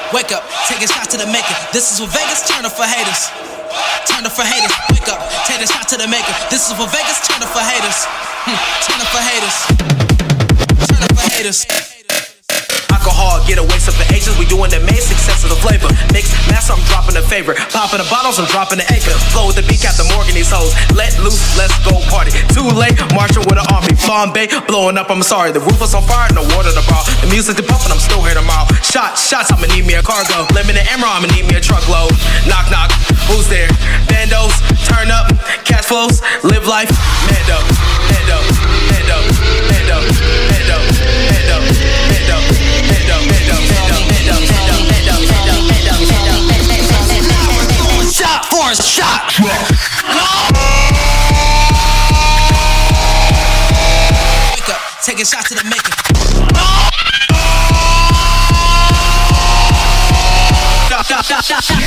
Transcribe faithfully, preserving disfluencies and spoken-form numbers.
Wake up, taking shots to the maker. This is for Vegas, turn up for haters. Turn up for haters. Wake up, take a shot to the maker. This is for Vegas, turn up for haters. Hmm. Turn up for haters. Turn up for haters. Alcohol, get away some for Asians. We doing the main success of the flavor. Mix, master, I'm dropping a favorite. Popping the bottles, I'm dropping the acre. Flow with the beat, Captain Morgan, these hoes. Let loose, let's go party. Too late, marching with an army. Bombay, blowing up, I'm sorry. The roof was on fire, no water to borrow. The music to pumping, I'm still here tomorrow. Shots, shots, I'ma need me a cargo. Lemon and emerald, I'ma need me a truckload. Knock, knock, who's there? Bandos, turn up, cash flows, live life. Mando, Mando, Mando, Mando, Mando, Mando, Mando, Mando, Mando, Mando, Mando, Mando, Mando, Mando, Mando. Shot for a shot. Wake up, taking shots to the maker. Shot, shot, shot, shot.